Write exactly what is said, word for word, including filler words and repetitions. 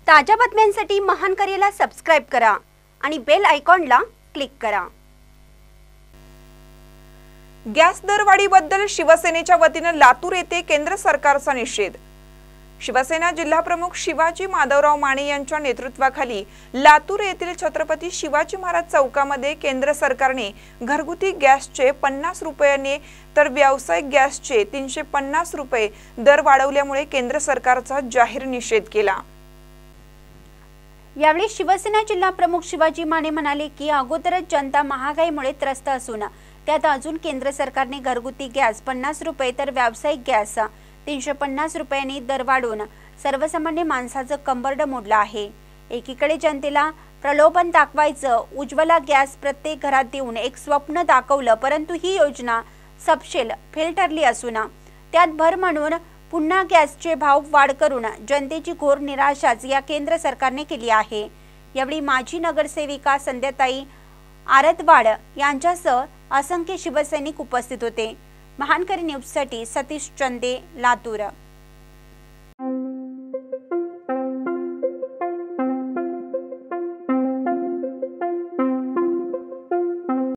ताज्या बातम्यांसाठी महान करेला सबस्क्राइब करा आणि बेल आयकॉनला क्लिक करा। गॅस दरवाढीबद्दल शिवसेनेच्या वतीने लातूर येथे केंद्र सरकारचा निषेध। शिवसेना जिल्हा प्रमुख शिवाजी माधवराव माने यांच्या नेतृत्वाखाली लातूर येथील छत्रपती शिवाजी महाराज चौकामध्ये केंद्र सरकारने घरगुती गॅसचे पन्नास रुपयांनी तर व्यावसायिक गॅसचे तीनशे पन्नास रुपये दर वाढवल्यामुळे केंद्र सरकारचा जाहीर निषेध केला। यावेळी शिवसेना जिल्हा प्रमुख शिवाजी माने म्हणाले की अगोदरच जनता महागाईमुळे त्रस्त असून त्यात अजून केंद्र सरकारने घरगुती गॅस पन्नास रुपये तर व्यावसायिक गॅस तीनशे पन्नास रुपयांनी दर वाढवून सर्वसामान्य माणसाचं कंबरड मोडलं आहे। एकीकडे जनतेला प्रलोभन दाखवायचं, उज्ज्वला गॅस प्रत्येक घरात देऊन एक स्वप्न दाखवलं, परंतु ही योजना सपशेल फेल ठरली असून त्यात भर म्हणून पुन्हा गॅसचे भाव वाढ करून जनतेची घोर निराशाच या केंद्र सरकारने केली आहे। यावेळी माजी नगरसेविका संध्याताई आरतवाड यांच्यासह असंख्य शिवसैनिक उपस्थित होते। महानकरी न्यूजसाठी सतीश चंदे, लातूर।